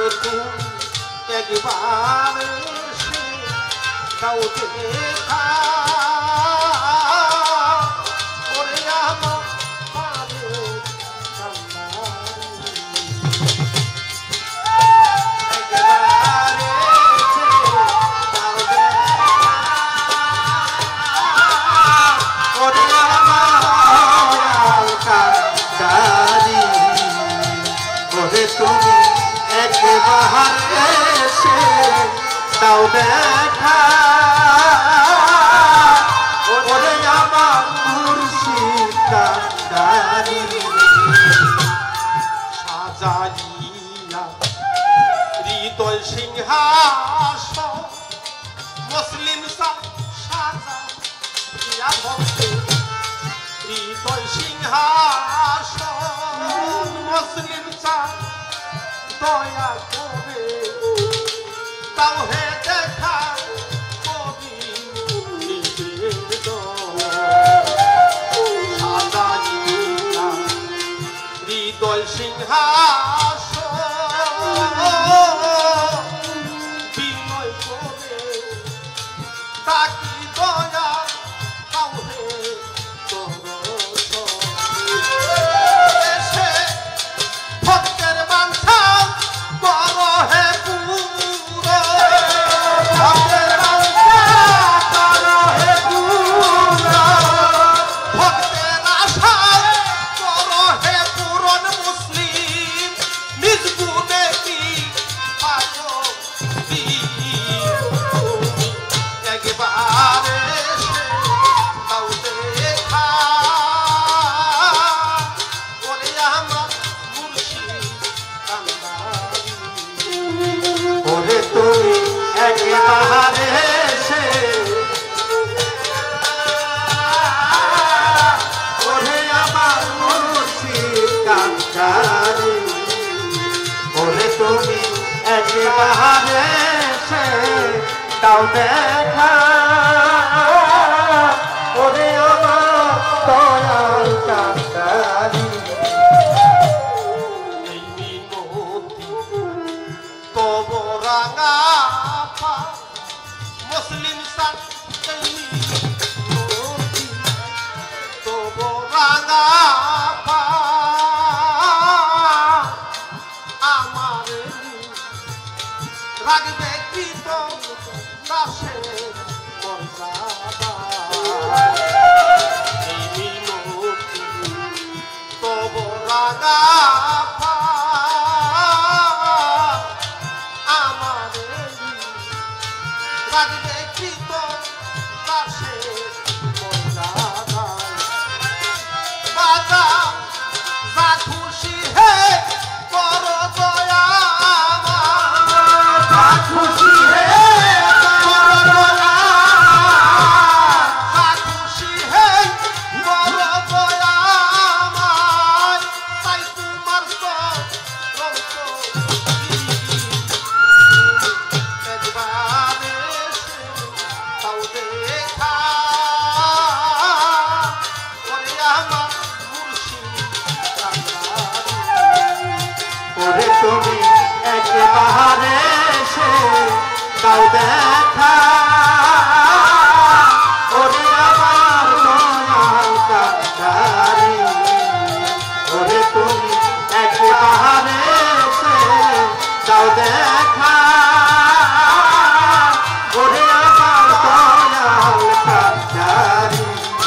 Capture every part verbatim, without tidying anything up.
একবার এসে দাও দেখা ওরে আমার পারে একবার এসে দাও দেখা ওরে আমার কান্দারি ওরে তুমি একবার এসে দাও দেখা ওরে আমার মুর্শিদ কান্দারি সাজাইয়া হৃদয় সিংহাসন মুসলিম সাজা দিয়া ভক্তি হৃদয় সিংহাসন মুসলিম দয়া করে তাও হে দেখা কবি সাজাইয়া হৃদয় সিংহাসন বিনয় করে তাকি দয়া তাও হে দাও দেখা ওরে আমার দয়াল কান্দারি এই মিনতি তব রাঙা মুসলিম সান এই মিনতি তব রাঙা আমার রাগবে কি তো দাসে মর্যাদা এই মিনতি তব রাঙা আমার রাগবে কি তো দাসে মর্যাদা বাজা যা খুশি হে করো দয়া যা খুশি হে তুমি একবার এসে দাও দেখা ওরে আমার দয়াল কান্দারি ওরে তুমি একবার এসে দাও দেখা ওরে আমার দয়াল কান্দারি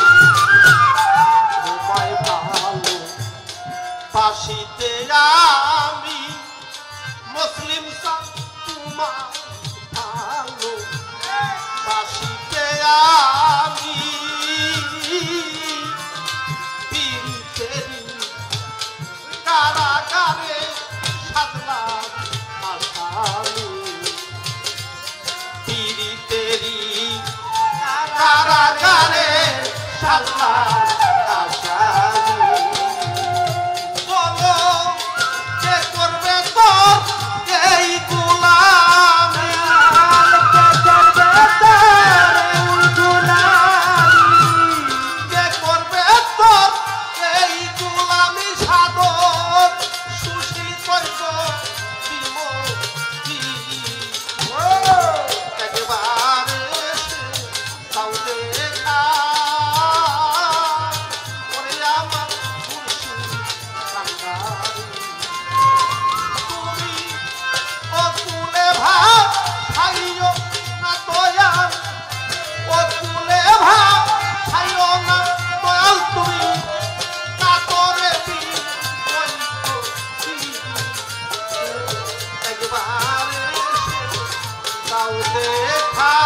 তোমায় ভালো ফাঁসিতে আমি মুসলিম সান তোমার ভালো বাসিতে আমি পীড়িতেরি কারাগারে সাধলাম আসামি পীড়িতেরি কারাগারে সাধলাম আসামি বলো কে করবে তোর এই গোলামি কে করবে তোর এই গোলামি কে করবে তোর এই গোলামি সাধন সুশীল কইব দিব দেখা